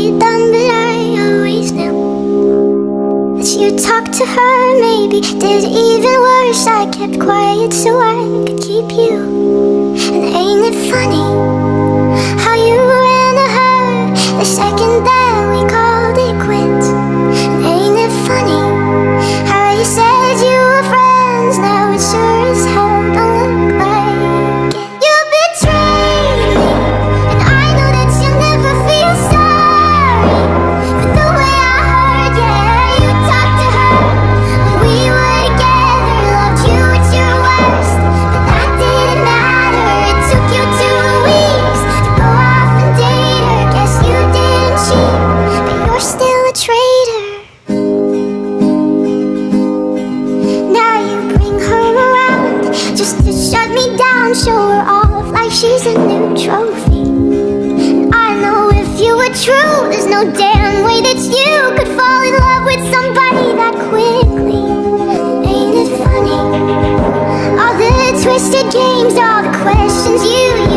it done, but I always knew that you talked to her, maybe did even worse. I kept quiet so I could keep you. And ain't it funny how you ran to her the second that we called it quits? And ain't it funny how you said you were friends, now it sure as hell don't look like it. You betrayed me, and I know that you'll never feel sorry for the way I heard, yeah, you talked to her when we were together, loved you at your worst, but that didn't matter. It took you 2 weeks to go off and date her. Guess you didn't cheat, but you're still a traitor. Now you bring her around just to shut me down, show her off like she's a new trophy. And I know if you were true, there's no damn way that you could fall in love with somebody that quickly. Ain't it funny? All the twisted games, all the questions you